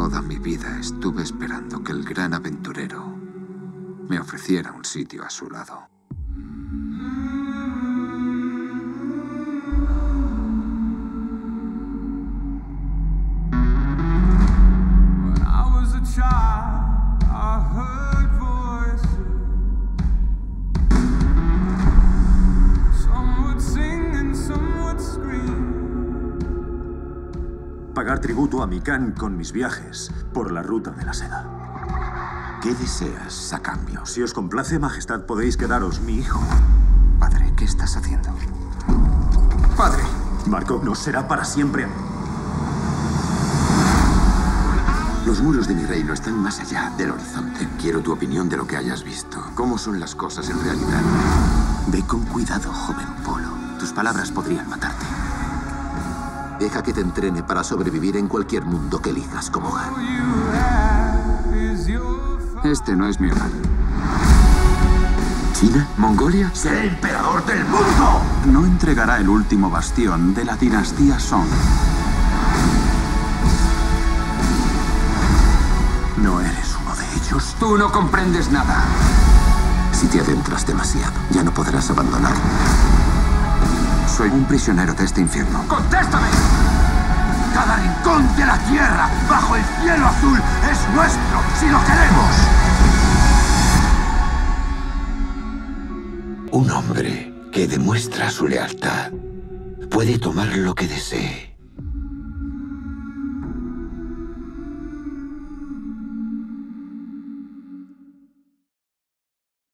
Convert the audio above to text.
Toda mi vida estuve esperando que el gran aventurero me ofreciera un sitio a su lado. Pagar tributo a mi Khan con mis viajes por la ruta de la seda. ¿Qué deseas a cambio? Si os complace, Majestad, podéis quedaros mi hijo. Padre, ¿qué estás haciendo? ¡Padre! Markov no será para siempre. Los muros de mi reino están más allá del horizonte. Quiero tu opinión de lo que hayas visto. ¿Cómo son las cosas en realidad? Ve con cuidado, joven Polo. Tus palabras podrían matarte. Deja que te entrene para sobrevivir en cualquier mundo que elijas como hogar. Este no es mi hogar. ¿China? ¿Mongolia? ¡Seré emperador del mundo! No entregará el último bastión de la dinastía Song. No eres uno de ellos. Tú no comprendes nada. Si te adentras demasiado, ya no podrás abandonarlo. Soy un prisionero de este infierno. ¡Contéstame! Cada rincón de la tierra, bajo el cielo azul, es nuestro si lo queremos. Un hombre que demuestra su lealtad puede tomar lo que desee